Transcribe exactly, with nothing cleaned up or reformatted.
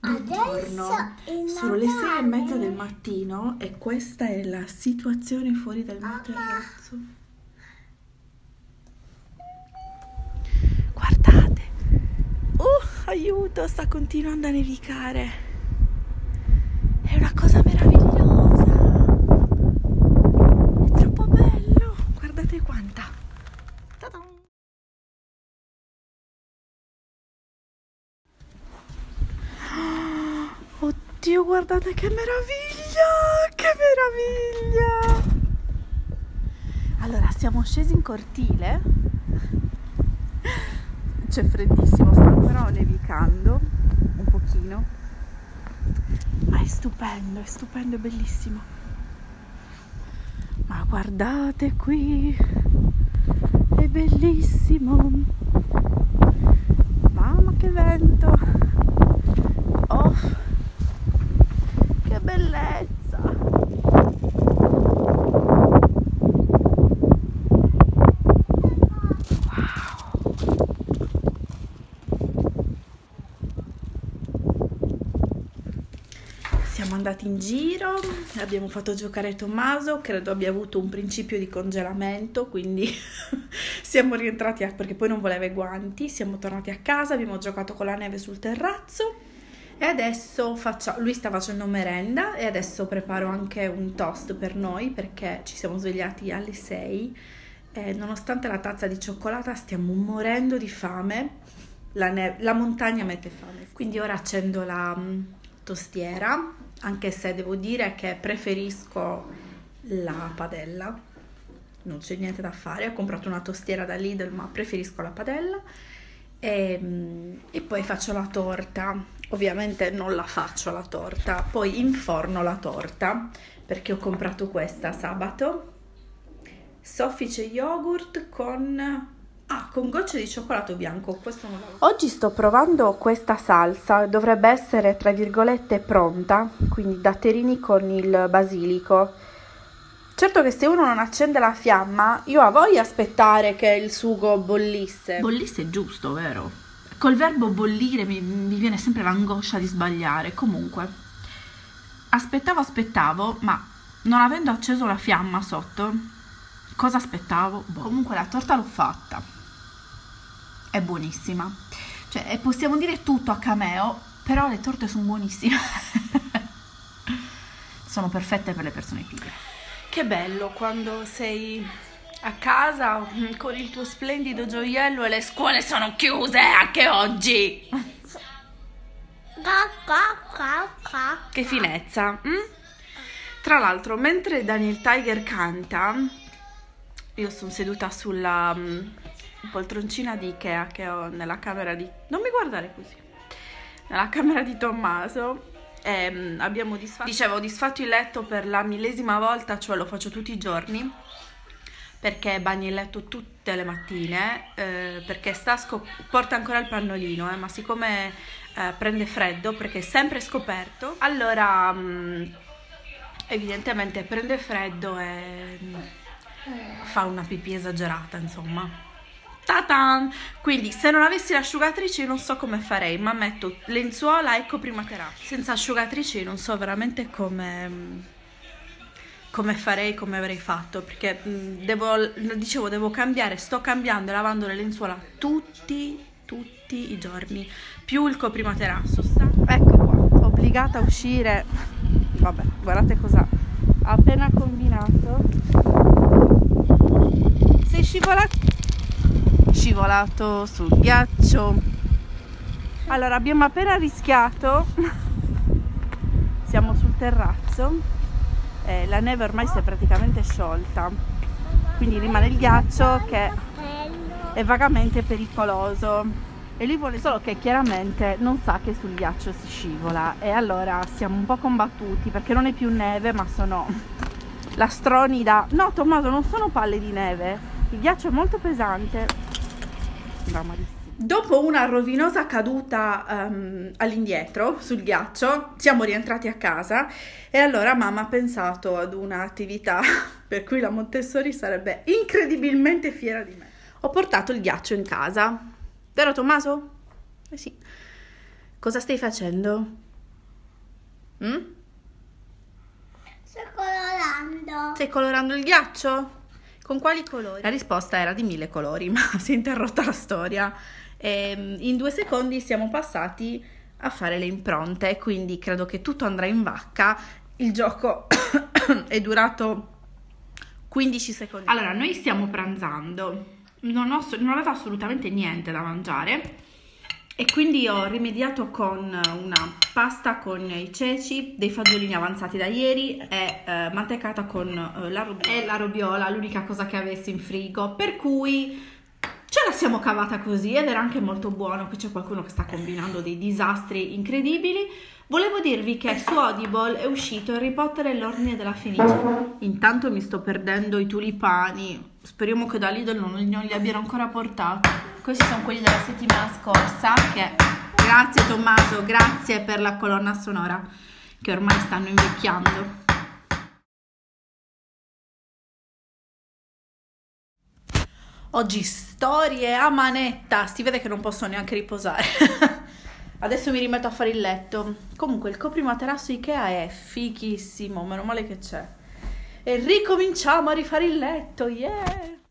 Buongiorno, sono le sei e mezza del mattino e questa è la situazione fuori dal mio terrazzo. Guardate, uh, aiuto, sta continuando a nevicare. È una cosa meravigliosa. È troppo bello. Guardate quanta. Ta-da! Oddio, guardate che meraviglia! Che meraviglia! Allora, siamo scesi in cortile. C'è freddissimo, sta però nevicando un pochino. Ma è stupendo, è stupendo, è bellissimo. Ma guardate qui! È bellissimo! Mamma che vento! Oh! Che bellezza! Wow! Siamo andati in giro, abbiamo fatto giocare Tommaso, credo abbia avuto un principio di congelamento, quindi siamo rientrati a, perché poi non voleva i guanti, siamo tornati a casa, abbiamo giocato con la neve sul terrazzo. E adesso faccio, lui sta facendo merenda e adesso preparo anche un toast per noi perché ci siamo svegliati alle sei e nonostante la tazza di cioccolata stiamo morendo di fame, la, ne- la montagna mette fame. Quindi ora accendo la um, tostiera, anche se devo dire che preferisco la padella, non c'è niente da fare, ho comprato una tostiera da Lidl ma preferisco la padella. E, e poi faccio la torta. Ovviamente non la faccio la torta, poi inforno la torta perché ho comprato questa sabato, soffice yogurt con ah, con gocce di cioccolato bianco. Questo non lo... Oggi sto provando questa salsa, dovrebbe essere tra virgolette pronta, quindi datterini con il basilico. Certo che se uno non accende la fiamma, io a voglia aspettare che il sugo bollisse. Bollisse è giusto, vero? Col verbo bollire mi, mi viene sempre l'angoscia di sbagliare. Comunque, aspettavo, aspettavo, ma non avendo acceso la fiamma sotto, cosa aspettavo? Boh. Comunque la torta l'ho fatta. È buonissima. Cioè, possiamo dire tutto a Cameo, però le torte sono buonissime. Sono perfette per le persone pigre. Che bello quando sei a casa con il tuo splendido gioiello e le scuole sono chiuse anche oggi. Che finezza. Mm? Tra l'altro, mentre Daniel Tiger canta, io sono seduta sulla um, poltroncina di Ikea che ho nella camera di... Non mi guardare così. Nella camera di Tommaso. E abbiamo disfatto, dicevo, disfatto il letto per la millesima volta, cioè lo faccio tutti i giorni perché bagno il letto tutte le mattine, eh, perché sta scop- porta ancora il pannolino, eh, ma siccome eh, prende freddo perché è sempre scoperto, allora mh, evidentemente prende freddo e mh, fa una pipì esagerata, insomma. Ta-tan! Quindi se non avessi l'asciugatrice non so come farei, ma metto lenzuola e coprimaterasso. Senza asciugatrice non so veramente come, come farei, come avrei fatto, perché devo, dicevo, devo cambiare, sto cambiando e lavando le lenzuola tutti, tutti i giorni, più il coprimaterasso. Ecco qua, obbligata a uscire, vabbè, guardate cosa ha appena combinato. Sei scivolato? Scivolato sul ghiaccio. Allora abbiamo appena rischiato, siamo sul terrazzo, eh, la neve ormai si è praticamente sciolta, quindi rimane il ghiaccio che è vagamente pericoloso e lui vuole solo che chiaramente non sa che sul ghiaccio si scivola e allora siamo un po' combattuti perché non è più neve ma sono lastroni da... No Tommaso, non sono palle di neve, il ghiaccio è molto pesante. Dopo una rovinosa caduta um, all'indietro sul ghiaccio siamo rientrati a casa e allora mamma ha pensato ad un'attività per cui la Montessori sarebbe incredibilmente fiera di me. Ho portato il ghiaccio in casa, vero Tommaso? Eh sì. Cosa stai facendo? Mm? Sto colorando. Stai colorando il ghiaccio? Con quali colori? La risposta era di mille colori, ma si è interrotta la storia. E in due secondi siamo passati a fare le impronte, quindi credo che tutto andrà in vacca. Il gioco è durato quindici secondi. Allora, noi stiamo pranzando. Non, ho, non avevo assolutamente niente da mangiare e quindi ho rimediato con una pasta con i ceci, dei fagiolini avanzati da ieri e eh, mantecata con eh, la robiola. E la robiola, l'unica cosa che avessi in frigo, per cui ce la siamo cavata così ed era anche molto buono. Qui c'è qualcuno che sta combinando dei disastri incredibili. Volevo dirvi che su Audible è uscito Harry Potter e l'Ordine della Fenice. Intanto mi sto perdendo i tulipani. Speriamo che da Lidl non, non li abbiano ancora portati. Questi sono quelli della settimana scorsa che... Grazie Tommaso, grazie per la colonna sonora, che ormai stanno invecchiando. Oggi storie a manetta. Si vede che non posso neanche riposare. Adesso mi rimetto a fare il letto. Comunque il coprimaterasso Ikea è fichissimo, meno male che c'è. E ricominciamo a rifare il letto, yeah!